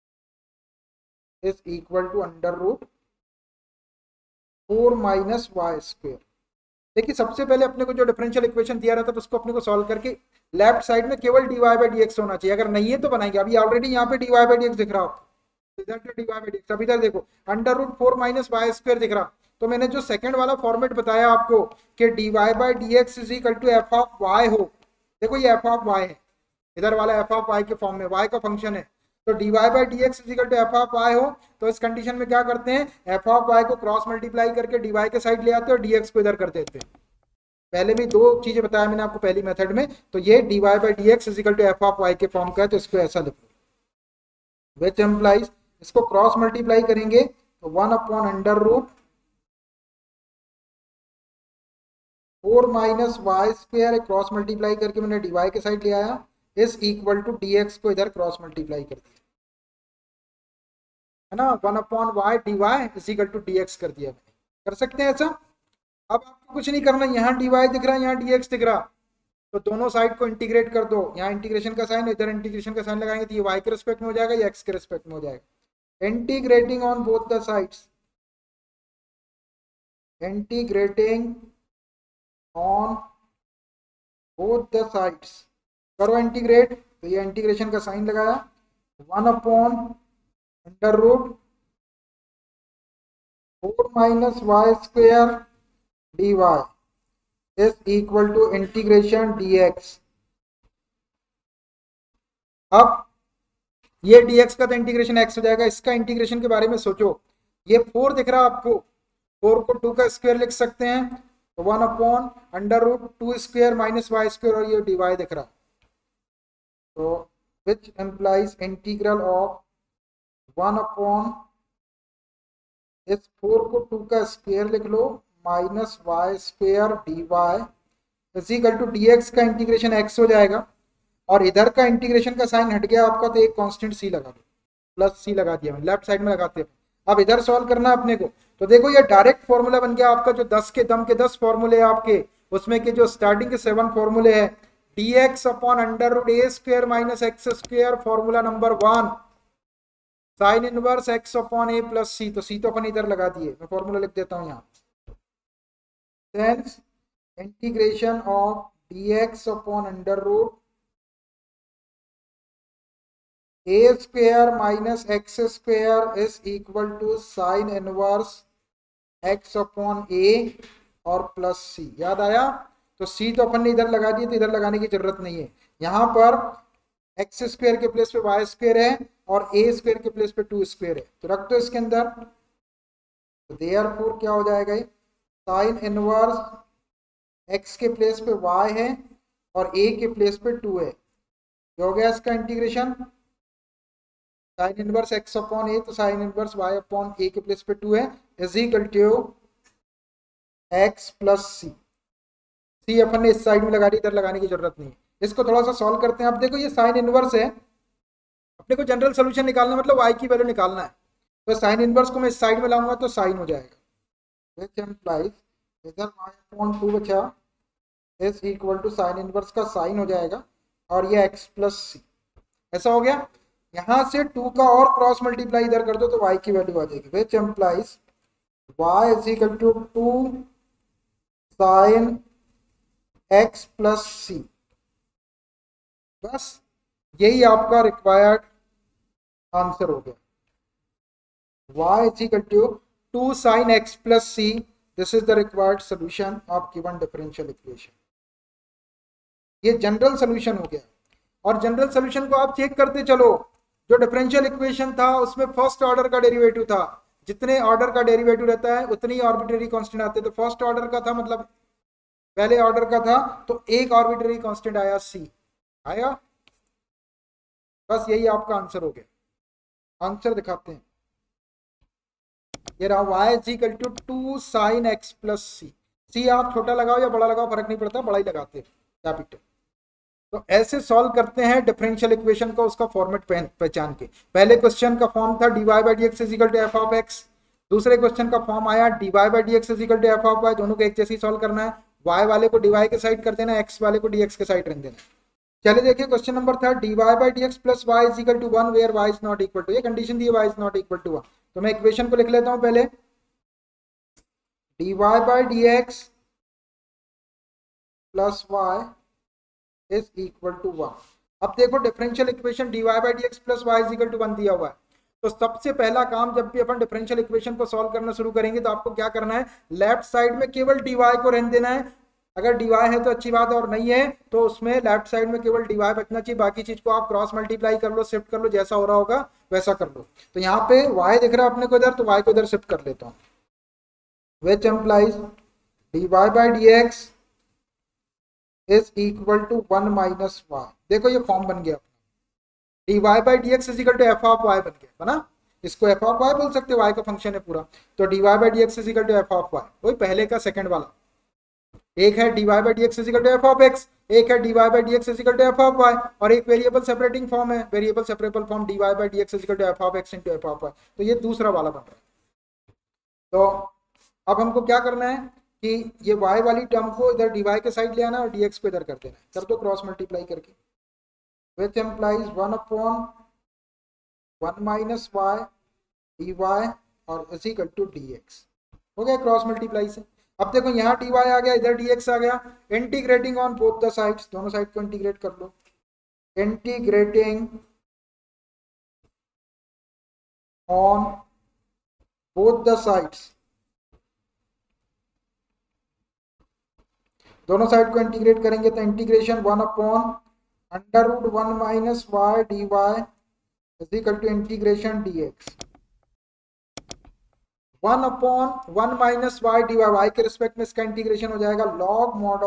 [SPEAKER 1] is equal to √4 - y²। देखिए सबसे पहले अपने को जो डिफरेंशियल इक्वेशन दिया रहता है तो उसको अपने को सॉल्व करके लेफ्ट साइड में केवल dy बाई डी एक्स होना चाहिए, अगर नहीं है तो बनाएंगे। अभी ऑलरेडी यहाँ पे dy बाई डी एक्स दिख रहा हो, इधर तो dy बाई डी एक्स। अब इधर देखो under root 4 minus y square दिख रहा। तो मैंने जो सेकंड वाला फॉर्मेट बताया आपको कि dy by D x is equal to F of Y हो, देखो ये एफ ऑफ वाई है, इधर वाला एफ ऑफ वाई के फॉर्म में, वाई का फंक्शन है। तो dy by D x is equal to F of Y हो, तो इस कंडीशन में क्या करते हैं, एफ ऑफ वाई को क्रॉस मल्टीप्लाई करके dy के साइड ले आते हैं और dx को इधर कर देते हैं। पहले भी दो चीजें बताया मैंने आपको पहली मेथड में। तो ये dy by D x is equal to F of y के फॉर्म का है, तो इसको ऐसा लिखो। विच एम्प्लाइज, इसको क्रॉस मल्टीप्लाई करेंगे तो 1 upon under root 4 minus y square, cross multiply करके मैंने dy के साइड ले आया, इज इक्वल टू dx को इधर क्रॉस मल्टीप्लाई कर दिया, है ना। 1 upon y d y is equal to dx कर दिया। कर सकते हैं ऐसा। अब आपको कुछ नहीं करना, यहाँ dy दिख रहा है, यहाँ dx दिख रहा, तो दोनों साइड को इंटीग्रेट कर दो। यहाँ इंटीग्रेशन का साइन, इधर इंटीग्रेशन का साइन लगाएंगे तो ये y के रिस्पेक्ट में हो जाएगा, ये x के रिस्पेक्ट में हो जाएगा। Integrating on both the sides, integrating on both the sides, करो इंटीग्रेट। तो ये इंटीग्रेशन का साइन लगाया, 1 upon under root 4 minus y square dy is equal to integration dx। अब ये dx का तो इंटीग्रेशन x हो जाएगा, इसका इंटीग्रेशन के बारे में सोचो। ये 4 दिख रहा है आपको, 4 को 2 का स्क्वायर लिख सकते हैं, तो 1 upon under root 2 square minus y square, और ये dy दिख रहा। तो which implies integral of 1 upon इस 4 को 2 का स्क्वायर लिख लो minus y square d y is equal to dx का इंटीग्रेशन x हो जाएगा, और इधर का इंटीग्रेशन का साइन हट गया आपका, तो एक कांस्टेंट c लगा दो, प्लस c लगा दिया, लेफ्ट साइड में लगाते हैं। अब इधर सॉल्व करना है अपने को, तो देखो ये डायरेक्ट फॉर्मूला बन गया आपका, जो 10 के दम के 10 फॉर्मूले हैं आपके, उसमें के जो स्टार्टिंग के 7 फॉर्मूले हैं, dx upon under root a square minus x square, formula number 1, sine inverse x upon a plus c, तो c तो अपन इधर लगा दिए, मैं फॉर्मूला लिख देता हूँ यहाँ। Hence, integration of dx upon under root a square minus x square is equal to sin inverse x upon a और प्लस c। याद आया? तो c तो अपन ने इधर लगा दिया, तो इधर लगाने की जरूरत नहीं है। यहाँ पर एक्स स्क्वायर के प्लेस पे वाई स्क्वायर है और ए स्क्वायर के प्लेस पे 2 स्क्वायर है, तो रख दो इसके अंदर। तो देयरफॉर क्या हो जाएगा, ये साइन इनवर्स x के प्लेस पे y है और a के प्लेस पे 2 है, ये हो गया इसका integration. Sine inverse x upon a, तो sine inverse y upon a के प्लेस पे 2 है, is equal to x plus c अपन ने इस साइड में लगा दी, इधर लगाने की जरूरत नहीं है। इसको थोड़ा सा सॉल्व करते हैं। अब देखो ये साइन इनवर्स है, अपने को जनरल सोल्यूशन निकालना मतलब y की वैल्यू निकालना है, तो साइन इनवर्स को मैं इस साइड में लाऊंगा तो साइन हो जाएगा, which implies इधर y अपॉन 2 बचा is equal to sine inverse का साइन हो जाएगा और ये x प्लस सी, ऐसा हो गया। यहाँ से 2 का और क्रॉस मल्टीप्लाई इधर कर दो तो y की वैल्यू आ जाएगी, which implies y is equal to 2 sine x plus c. बस यही आपका रिक्वायर्ड आंसर हो गया, y is equal to 2 sin x plus c, this is the required solution of given differential equation। ये जनरल सोल्यूशन हो गया, और जनरल सोल्यूशन को आप चेक करते चलो। जो डिफरेंशियल इक्वेशन था उसमें फर्स्ट ऑर्डर का डेरिवेटिव था, जितने ऑर्डर का डेरिवेटिव रहता है उतनी आर्बिट्रेरी कांस्टेंट आते, तो फर्स्ट ऑर्डर का था मतलब पहले ऑर्डर का था, तो एक आर्बिट्रेरी कांस्टेंट आया c आया। बस यही आपका आंसर हो गया। आंसर दिखाते हैं, ये रहा y is equal to 2 sin x plus c. C आप छोटा लगाओ या बड़ा लगाओ फर्क नहीं पड़ता, बड़ा ही लगाते हैं कैपिटल। तो ऐसे सॉल्व करते हैं डिफरेंशियल इक्वेशन का, उसका फॉर्मेट पहचान के। पहले क्वेश्चन का फॉर्म था dy by D x is equal to F of x, दूसरे क्वेश्चन का फॉर्म आया dy by D x is equal to F of y. दोनों को एक जैसे सॉल्व करना है, y वाले को dy के साइड कर देना, x वाले को dx के साइड रख देना। चलिए देखिए क्वेश्चन नंबर था dy by D x plus y is equal to 1 where y is not equal to, ये कंडीशन दी y is not equal to 1। तो मैं इक्वेशन को लिख लेता हूं पहले, dy by D x plus y is equal to 1। अब देखो differential equation dy by D x plus y is equal to 1 दिया हुआ है, तो सबसे पहला काम जब भी अपन डिफरेंशियल इक्वेशन को सॉल्व करना शुरू करेंगे तो आपको क्या करना है, लेफ्ट साइड में केवल dy को रहने देना है। अगर dy है तो अच्छी बात है, और नहीं है तो उसमें लेफ्ट साइड में केवल dy बचना चाहिए, बाकी चीज को आप क्रॉस मल्टीप्लाई कर लो, शिफ्ट कर लो, जैसा हो रहा होगा वैसा कर लो। तो यहाँ पे y दिख रहा है अपने को इधर, तो y को इधर शिफ्ट कर लेता हूँ, which implies dy by dx is equal to 1 minus y। देखो ये फॉर्म बन गया, dy by dx is equal to f of y बन गया ना, इसको f of y बोल सकते हो, y का फंक्शन है पूरा, तो dy by dx is equal to f of y, वही पहले का सेकंड वाला। एक है dy by dx is equal to f of x, एक है dy by dx is equal to f of y, और एक वेरिएबल सेपरेटिंग फॉर्म है, variable separable form dy by dx is equal to f of x into f of y, तो ये दूसरा वाला बन रहा है। तो अब हमको क्या करना है कि ये y वाली टर्म को इधर dy के साइड ले आना और dx को इधर कर देना है, कर दो क्रॉस मल्टीप्लाई करके, which implies 1 upon 1 minus y dy और इज इक्वल टू dx। हो गया क्रॉस मल्टीप्लाई से। अब देखो यहाँ dy आ गया, इधर dx आ गया, integrating on both the sides, दोनों साइड को इंटीग्रेट कर लो, integrating on both the sides, दोनों साइड को इंटीग्रेट करेंगे तो integration 1 upon under root 1 minus y d y is equal to integration dx, 1 upon 1 minus y d y, y के रिस्पेक्ट में इसका इंटीग्रेशन हो जाएगा log mod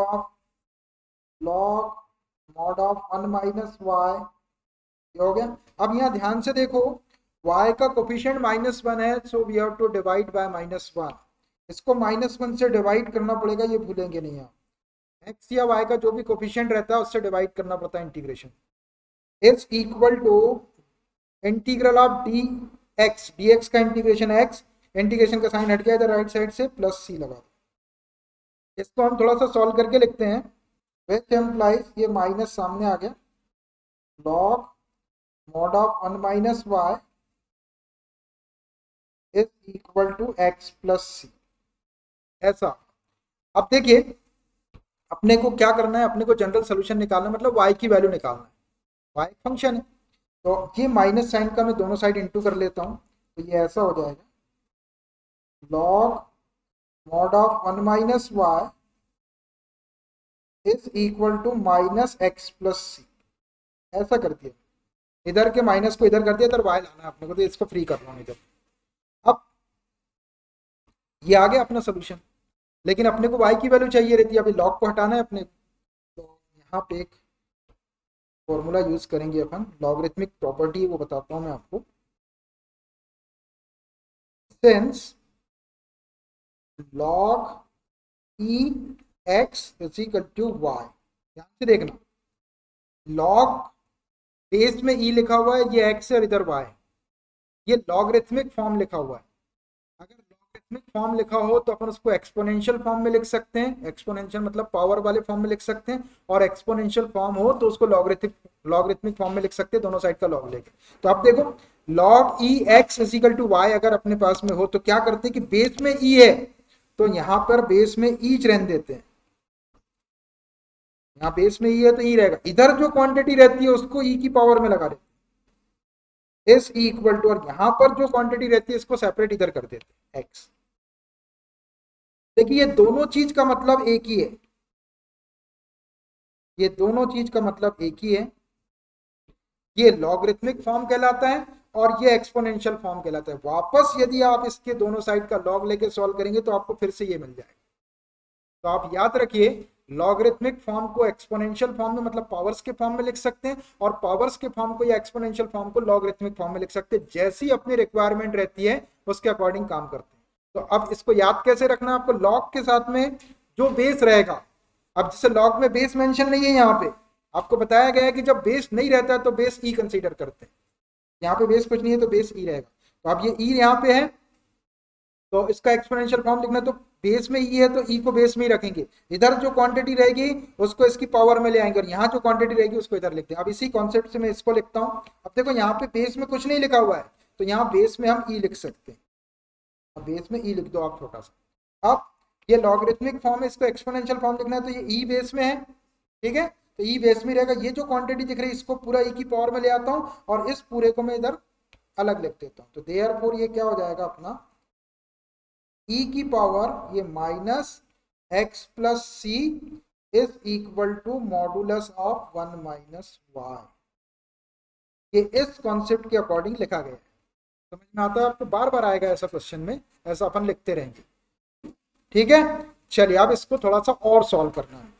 [SPEAKER 1] of 1 minus y, हो गया। अब यहाँ ध्यान से देखो y का कोफिशिएंट -1 है, so we have to divide by -1, इसको -1 से डिवाइड करना पड़ेगा, ये भूलेंगे नहीं आप, x या y का जो भी कोफिशिएंट रहता है उससे डिवाइड करना पड़ता है integration, is equal to integral of dx का इंटीग्रेशन x, इंटीग्रेशन का साइन हट गया इधर राइट साइड से, प्लस c लगा दो। इसको हम थोड़ा सा सॉल्व करके लिखते हैं, which implies ये माइनस सामने आ गया, log mod of 1 minus y is equal to x plus c, ऐसा। अब देखिए अपने को क्या करना है, अपने को जनरल सोल्यूशन निकालना है, मतलब y की वैल्यू निकालना है, y फंक्शन है, तो ये माइनस साइन का मैं दोनों साइड इंटू कर लेता हूँ, तो ये ऐसा हो जाएगा log mod of 1 minus y is equal to minus x plus c, ऐसा कर दिया, इधर के माइनस को इधर कर दिया, इधर y लाना है अपने को, तो इसको फ्री कर रहा हूँ इधर। अब ये आ गया अपना सोल्यूशन, लेकिन अपने को y की वैल्यू चाहिए रहती है, अभी लॉग को हटाना है अपने, तो यहाँ पे एक फॉर्मूला यूज करेंगे अपन, लॉगरिथमिक प्रॉपर्टी वो बताता हूँ मैं आपको, since log e x is equal to y, ध्यान से देखना log बेस में e लिखा हुआ है, ये x है और इधर y, ये लॉगरिथमिक फॉर्म लिखा हुआ है। अगर लॉगरिथमिक फॉर्म लिखा हो तो अपन उसको एक्सपोनेंशियल फॉर्म में लिख सकते हैं, एक्सपोनेंशियल मतलब पावर वाले फॉर्म में लिख सकते हैं, और एक्सपोनेंशियल फॉर्म हो तो उसको लॉगरिथमिक फॉर्म में लिख सकते हैं, दोनों साइड का लॉग लेके। तो आप देखो log e x is equal to y अगर अपने पास में हो तो क्या करते हैं कि बेस में e है तो यहाँ पर बेस में e रहने देते हैं, यहाँ बेस में e है तो e रहेगा, इधर जो क्वांटिटी रहती है उसको e की पावर में लगा देते हैं, इज इक्वल टू, और यहाँ पर जो क्वांटिटी रहती है इसको सेपरेट इधर कर देते हैं x। देखिए ये दोनों चीज का मतलब एक ही है, ये दोनों चीज का मतलब एक ही है, ये लॉगरिथमिक फॉर्म कहलाता है और ये एक्सपोनेंशियल फॉर्म कहलाता है। वापस यदि आप इसके दोनों साइड का लॉग लेके सॉल्व करेंगे तो आपको फिर से ये मिल जाएगा। तो आप याद रखिए लॉगरिथमिक फॉर्म को एक्सपोनेंशियल फॉर्म में मतलब पावर्स के फॉर्म में लिख सकते हैं, और पावर्स के फॉर्म को या एक्सपोनेंशियल फॉर्म को लॉगरिथमिक फॉर्म में लिख सकते हैं, जैसी अपनी रिक्वायरमेंट रहती है उसके अकॉर्डिंग काम करते हैं। तो अब इसको याद कैसे रखना है आपको, लॉग के साथ में जो बेस रहेगा, अब जैसे लॉग में बेस मेंशन नहीं है, यहाँ पे आपको बताया गया है कि जब बेस नहीं रहता है तो बेस ई कंसीडर करते हैं, यहाँ पे बेस कुछ नहीं है तो बेस ई रहेगा। तो अब ये ई यहाँ पे है तो इसका एक्सपोनेंशियल फॉर्म लिखना है, तो बेस में ई है तो ई को बेस में ही रखेंगे, इधर जो क्वांटिटी रहेगी उसको इसकी पावर में ले आएंगे, और यहाँ जो क्वांटिटी रहेगी उसको इधर लिखते हैं। अब इसी कॉन्सेप्ट से मैं इसको लिखता हूँ। अब देखो यहाँ पे बेस में कुछ नहीं लिखा हुआ है तो यहाँ बेस में हम ई लिख सकते हैं, अब बेस में ई लिख दो आप छोटा सा। अब ये लॉगरिथमिक फॉर्म है, इसको एक्सपोनेंशियल फॉर्म लिखना है तो ये ई बेस में है, ठीक है। तो ई बेस में रहेगा। ये जो क्वांटिटी दिख रही है इसको पूरा ई की पावर में ले आता हूँ और इस पूरे को मैं इधर अलग लिख देता हूँ। तो देयरफॉर ये क्या हो जाएगा अपना ई की पावर ये minus x plus c is equal to modulus of 1 minus y. ये इस कॉन्सेप्ट के अकॉर्डिंग लिखा गया है। समझ में आता है आपको? बार बार आएगा ऐसा क्वेश्चन में, ऐसा अपन लिखते रहेंगे। ठीक है, चलिए अब इसको थोड़ा सा और सॉल्व करना है।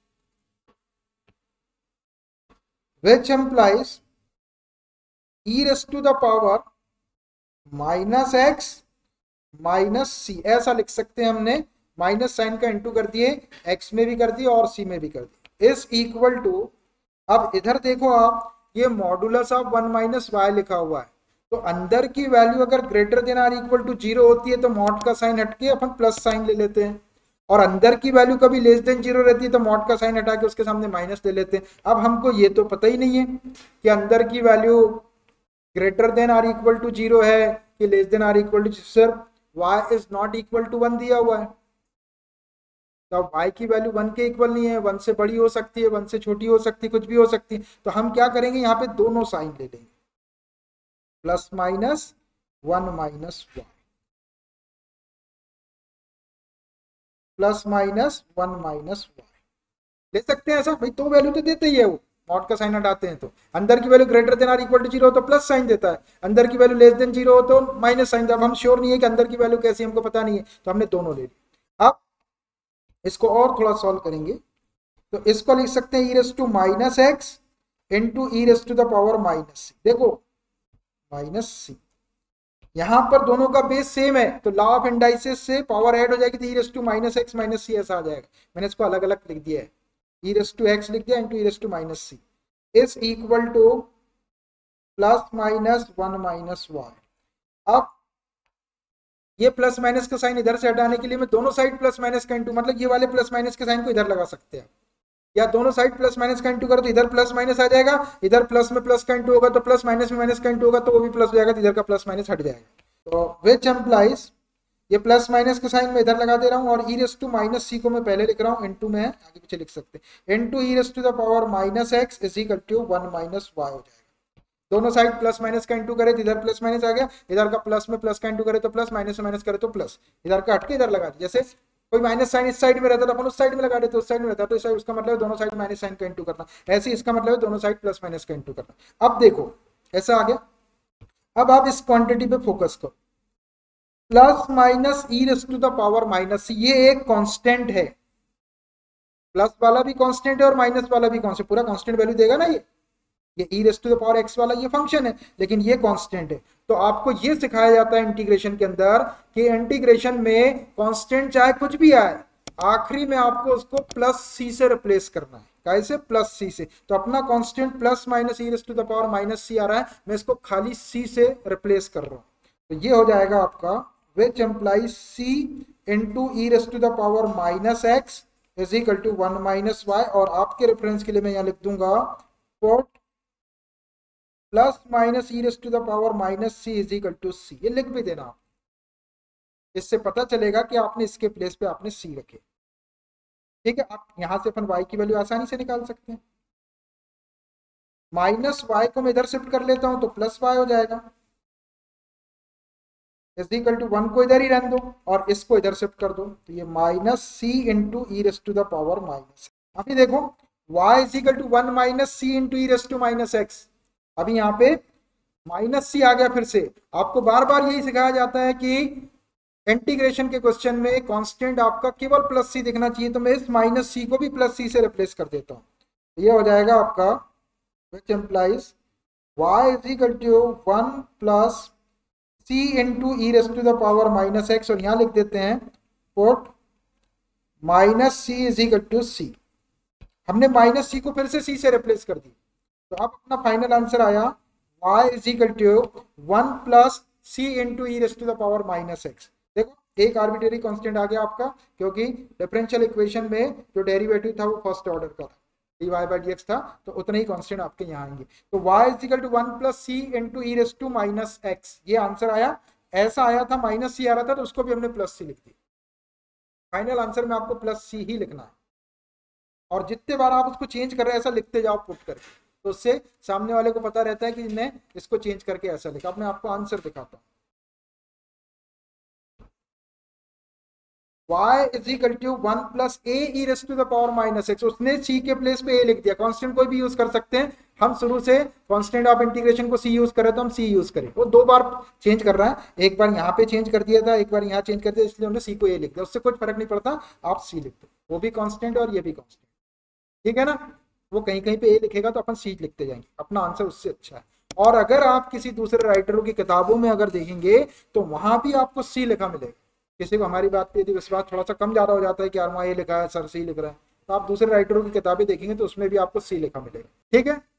[SPEAKER 1] which implies e raised to the power minus x minus c, ऐसा लिख सकते हैं हमने। माइनस साइन का इंटू कर दिए, एक्स में भी कर दिए और सी में भी कर दिए, इज इक्वल टू, अब इधर देखो आप, ये मॉडुलस ऑफ 1 माइनस वाई लिखा हुआ है, तो अंदर की वैल्यू अगर greater than or equal to 0 होती है तो मॉड का साइन हटके अपन प्लस साइन ले लेते हैं, और अंदर की वैल्यू कभी लेस देन 0 रहती है तो मॉड का साइन हटा के उसके सामने माइनस ले लेते हैं। अब हमको ये तो पता ही नहीं है कि अंदर की value greater than or equal to 0 है कि less than or equal to, sir y is not equal to 1 दिया हुआ है, तो अब y की वैल्यू 1 के इक्वल नहीं है, 1 से बड़ी हो सकती है, 1 से छोटी हो सकती है, कुछ भी हो सकती है। तो हम क्या करेंगे, यहाँ पे दोनों साइन ले लेंगे, plus minus 1 minus y, plus minus 1 minus y ले सकते हैं ऐसा भाई, तो वैल्यू तो देते ही है वो, मॉड का साइन हटाते हैं तो अंदर की value greater than or equal to 0 हो तो प्लस साइन देता है, अंदर की वैल्यू लेस देन 0 हो तो माइनस साइन। अब हम श्योर नहीं है कि अंदर की वैल्यू कैसी, हमको पता नहीं है, तो हमने दोनों ले लिया। अब इसको और थोड़ा सॉल्व करेंगे, तो इसको लिख सकते हैं e raise to minus x into e raise to the power minus c. देखो माइनस सी, यहां पर दोनों का बेस सेम है तो लॉ ऑफ इंडाइसिस से पावर ऐड हो जाएगी, तो e raise to minus x minus c ऐसा आ जाएगा। मैंने इसको अलग अलग लिख दिया है, ई रेस टू एक्स लिख दिया into e raise to minus c is equal to plus minus 1 minus y. अब ये प्लस माइनस का साइन इधर से हटाने के लिए मैं दोनों साइड प्लस माइनस का इंटू, मतलब ये वाले प्लस माइनस के साइन को इधर लगा सकते हैं, या दोनों साइड प्लस माइनस का इंटू करो तो इधर प्लस माइनस आ जाएगा, इधर प्लस में प्लस का इंटू होगा तो प्लस माइनस में माइनस का इंटू होगा तो वो भी प्लस हो जाएगा, तो इधर का प्लस माइनस हट जाएगा। तो विच एम्प्लाइज, ये प्लस माइनस का साइन मैं इधर लगा दे रहा हूँ, और e raise to minus c को मैं पहले लिख रहा हूँ, इनटू में आगे पीछे लिख सकते हैं, into e raise to the power minus x is equal to 1 minus y हो जाएगा। दोनों साइड प्लस माइनस का इंटू करे तो इधर प्लस माइनस आ गया, इधर का प्लस में प्लस का इंटू करे तो प्लस, माइनस में माइनस करे तो प्लस, इधर का हटके इधर लगा दिया। जैसे कोई माइनस साइन इस साइड में रहता तो अपन उस साइड में लगा देते, उस साइड में रहता तो इस साइड, उसका मतलब दोनों साइड माइनस साइन का इंटू करना, ऐसे इसका मतलब दोनों साइड प्लस माइनस का इंटू करना। अब देखो ऐसा आ गया। अब आप इस क्वांटिटी पे फोकस करो, plus minus e raise to the power minus c, ये एक कांस्टेंट है, प्लस वाला भी कांस्टेंट है और माइनस वाला भी कांस्टेंट, पूरा कांस्टेंट वैल्यू देगा ना ये e raise to the power x वाला ये फंक्शन है, लेकिन ये कांस्टेंट है। तो आपको ये सिखाया जाता है इंटीग्रेशन के अंदर कि इंटीग्रेशन में कांस्टेंट चाहे कुछ भी आए, आखिरी में आपको उसको प्लस सी से रिप्लेस करना है। कैसे? प्लस सी से। तो अपना constant plus minus e raise to the power minus c आ रहा है, मैं इसको खाली सी से रिप्लेस कर रहा हूँ, तो ये हो जाएगा आपका which implies c into e raise to the power minus x is equal to 1 minus y, और आपके रेफरेंस के लिए मैं यहाँ लिख दूंगा पोर्ट plus minus e raise to the power minus c is equal to c. ये लिख भी देना आप, इससे पता चलेगा कि आपने इसके प्लेस पे आपने सी रखे। ठीक है, आप यहां से अपन y की वैल्यू आसानी से निकाल सकते हैं। माइनस वाई को मैं इधर शिफ्ट कर लेता हूं तो प्लस वाई हो जाएगा, इज इक्वल टू 1 को इधर ही रहने दो और इसको इधर शिफ्ट कर दो, तो ये minus c into e raise to the power minus. अभी देखो y is equal to 1 minus c into e raise to minus x, अभी यहाँ पे माइनस सी आ गया। फिर से आपको बार बार यही सिखाया जाता है कि इंटीग्रेशन के क्वेश्चन में कांस्टेंट आपका केवल प्लस सी दिखना चाहिए, तो मैं इस माइनस सी को भी प्लस सी से रिप्लेस कर देता हूँ, ये हो जाएगा आपका which implies y is equal to 1 plus c into e raise to the power minus x, और यहाँ लिख देते हैं put minus c is equal to c. हमने माइनस सी को फिर से सी से रिप्लेस कर दी, तो अब अपना फाइनल आंसर आया y is equal to 1 plus c into e raise to the power minus x. देखो एक आर्बिट्रेरी कांस्टेंट आ गया आपका, क्योंकि डिफरेंशियल इक्वेशन में जो डेरिवेटिव था वो फर्स्ट ऑर्डर का था, dy बाई dx था, तो उतने ही कांस्टेंट आपके यहाँ आएंगे। तो y is equal to 1 plus c into e raise to minus x, ये आंसर आया। ऐसा आया था माइनस सी आ रहा था तो उसको भी हमने प्लस सी लिख दी। फाइनल आंसर में आपको प्लस सी ही लिखना है, और जितने बार आप उसको चेंज कर रहे हैं ऐसा लिखते जाओ पुट करके, तो उससे सामने वाले को पता रहता है कि मैं इसको चेंज करके ऐसा लिखा। अब मैं आपको आंसर दिखाता हूँ। y is equal to 1 plus a e raise to the power minus x. उसने c के प्लेस पे a लिख दिया। कांस्टेंट कोई भी यूज कर सकते हैं, हम शुरू से कांस्टेंट ऑफ इंटीग्रेशन को c यूज करें तो हम c यूज करें। वो दो बार चेंज कर रहा है, एक बार यहाँ पे चेंज कर दिया था, एक बार यहाँ चेंज कर दिया, इसलिए उन्होंने c को a लिख दिया। उससे कुछ फर्क नहीं पड़ता, आप c लिख दो, वो भी कांस्टेंट और ये भी कांस्टेंट, ठीक है ना। वो कहीं कहीं पे a लिखेगा तो अपन c लिखते जाएंगे, अपना आंसर उससे अच्छा है। और अगर आप किसी दूसरे राइटरों की किताबों में अगर देखेंगे तो वहां भी आपको c लिखा मिलेगा। किसी को हमारी बात पे यदि विश्वास थोड़ा सा कम ज्यादा हो जाता है कि यार वहाँ ये लिखा है, सर सी लिख रहा है, तो आप दूसरे राइटरों की किताबें देखेंगे तो उसमें भी आपको सी लिखा मिलेगा, ठीक है।